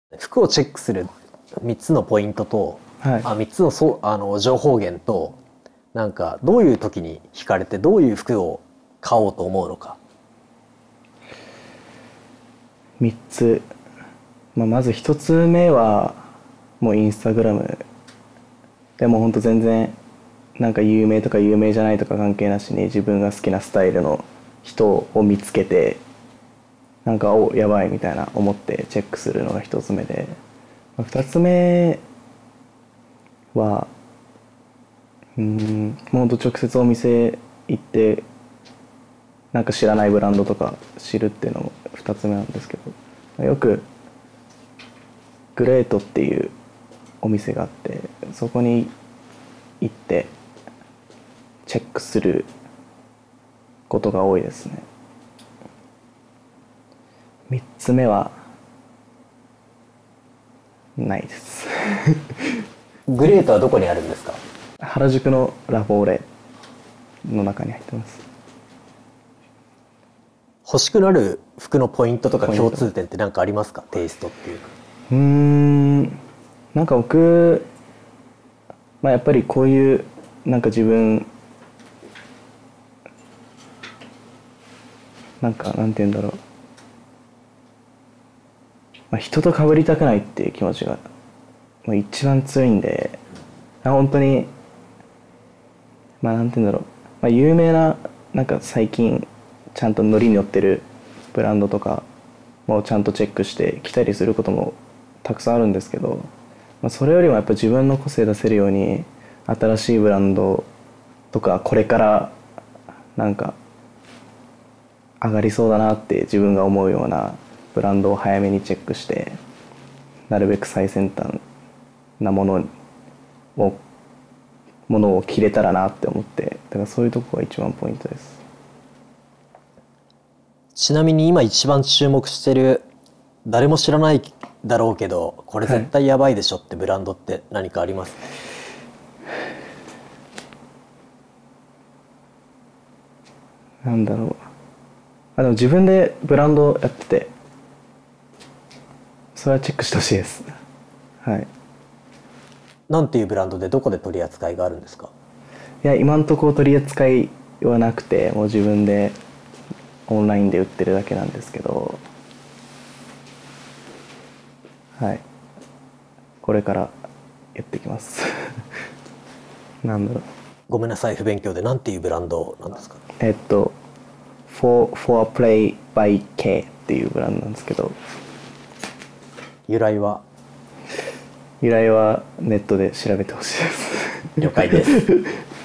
服をチェックする3つのポイントと、 はい、 3つの情報源と、なんかどういう時に惹かれてどういう服を買おうと思うのか。 3つ、まず1つ目はもうインスタグラムでも本当全然なんか有名とか有名じゃないとか関係なしに自分が好きなスタイルの人を見つけて、なんかやばいみたいな思ってチェックするのが1つ目で、2つ目はもう本当直接お店行ってなんか知らないブランドとか知るっていうのも2つ目なんですけど、よくグレートっていうお店があって、そこに行ってチェックすることが多いですね。3つ目はないですグレートはどこにあるんですか？ 原宿のラフォーレの中に入ってます。 欲しくなる服のポイントとか共通点って何かありますか？テイストっていうか。 なんか僕、やっぱりこういうなんか自分なんて言うんだろう、人と被りたくないっていう気持ちが一番強いんで、本当になんて言うんだろう、有名ななんか最近ちゃんとノリに乗ってるブランドとかもちゃんとチェックして着たりすることもたくさんあるんですけど、それよりもやっぱ自分の個性出せるように新しいブランドとかこれからなんか上がりそうだなって自分が思うようなブランドを早めにチェックして、なるべく最先端なものを着れたらなって思って、だからそういうとこが一番ポイントです。 ちなみに今一番注目してる、誰も知らないだろうけどこれ絶対やばいでしょってブランドって何かありますか？ なんだろう、でも自分でブランドやってて、それはチェックしてほしいです。はい。 なんていうブランドでどこで取り扱いがあるんですか？ いや、今んとこ取り扱いはなくて、もう自分でオンラインで売ってるだけなんですけど、はい、これからやっていきますなんだろう、 ごめんなさい不勉強で、なんていうブランドなんですか？ For Play by K っていうブランドなんですけど、 由来はネットで調べてほしいです了解です